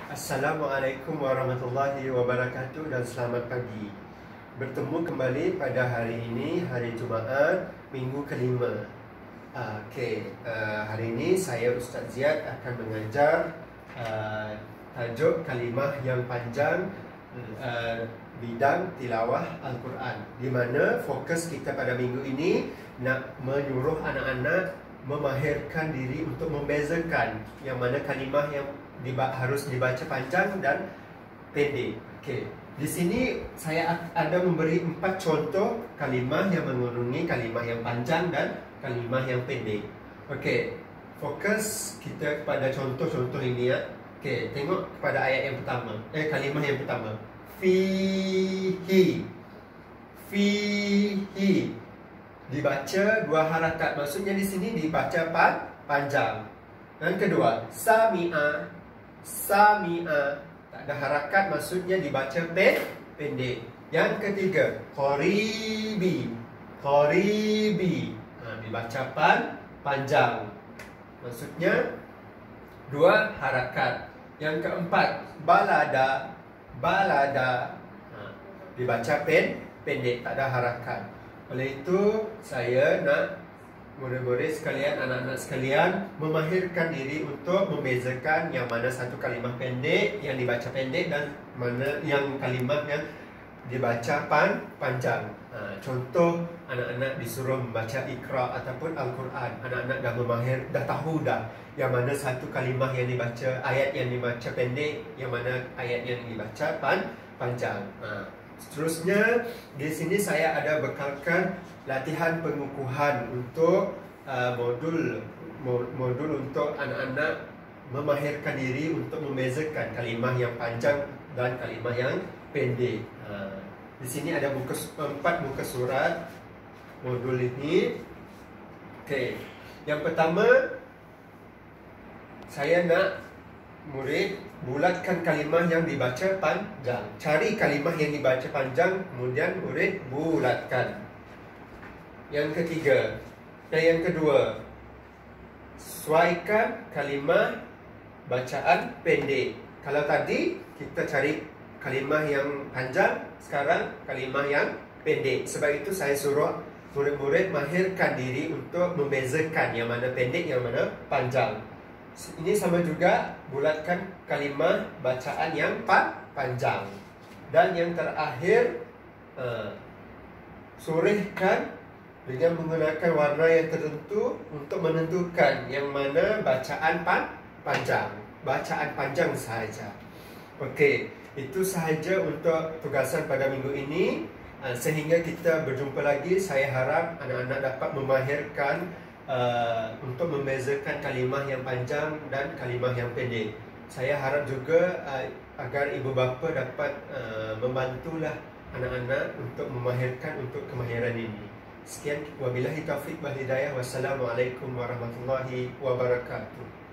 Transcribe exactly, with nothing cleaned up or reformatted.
Assalamualaikum warahmatullahi wabarakatuh dan selamat pagi. Bertemu kembali pada hari ini, hari Jumaat, minggu kelima. uh, Okey, uh, hari ini saya Ustaz Ziad akan mengajar uh, tajuk kalimah yang panjang, uh, bidang tilawah Al-Quran, di mana fokus kita pada minggu ini nak menyuruh anak-anak memahirkan diri untuk membezakan yang mana kalimah yang diba harus dibaca panjang dan pendek. Okey. Di sini saya ada memberi empat contoh kalimah yang mengurungi kalimah yang panjang dan kalimah yang pendek. Okey. Fokus kita kepada contoh-contoh ini ya. Okey, tengok kepada ayat yang pertama. Eh kalimah yang pertama. Fihi. Fihi. Dibaca dua harakat. Maksudnya di sini dibaca pan panjang. Dan kedua, sami'a. Sami'a, tak ada harakat, maksudnya dibaca pen, pendek. Yang ketiga, qaribi. Qaribi, ha, dibaca pan, panjang, maksudnya dua harakat. Yang keempat, balada. Balada, ha, dibaca pen, pendek, tak ada harakat. Oleh itu, saya nak murid-murid sekalian, anak-anak sekalian memahirkan diri untuk membezakan yang mana satu kalimah pendek yang dibaca pendek dan mana yang kalimah yang dibaca pan panjang. Ha, contoh, anak-anak disuruh membaca Iqra ataupun Al-Quran. Anak-anak dah memahir, dah tahu dah yang mana satu kalimah yang dibaca, ayat yang dibaca pendek, yang mana ayat yang dibaca pan panjang. Ha, seterusnya di sini saya ada bekalkan latihan pengukuhan untuk uh, modul modul untuk anak-anak memahirkan diri untuk membezakan kalimah yang panjang dan kalimah yang pendek. Uh, di sini ada muka, empat muka surat modul ini. Okey, yang pertama saya nak murid bulatkan kalimah yang dibaca panjang. Cari kalimah yang dibaca panjang, kemudian murid bulatkan. Yang ketiga, dan yang kedua, sesuaikan kalimah bacaan pendek. Kalau tadi kita cari kalimah yang panjang, sekarang kalimah yang pendek. Sebab itu saya suruh murid-murid mahirkan diri untuk membezakan yang mana pendek, yang mana panjang. Ini sama juga, bulatkan kalimah bacaan yang panjang. Dan yang terakhir, uh, sorehkan dengan menggunakan warna yang tertentu untuk menentukan yang mana bacaan pan panjang. Bacaan panjang sahaja. Okey, itu sahaja untuk tugasan pada minggu ini. Sehingga kita berjumpa lagi, saya harap anak-anak dapat memahirkan uh, untuk membezakan kalimah yang panjang dan kalimah yang pendek. Saya harap juga uh, agar ibu bapa dapat uh, membantulah anak-anak untuk memahirkan untuk kemahiran ini. Sekian, wabillahi taufiq wal hidayah. Wassalamualaikum warahmatullahi wabarakatuh.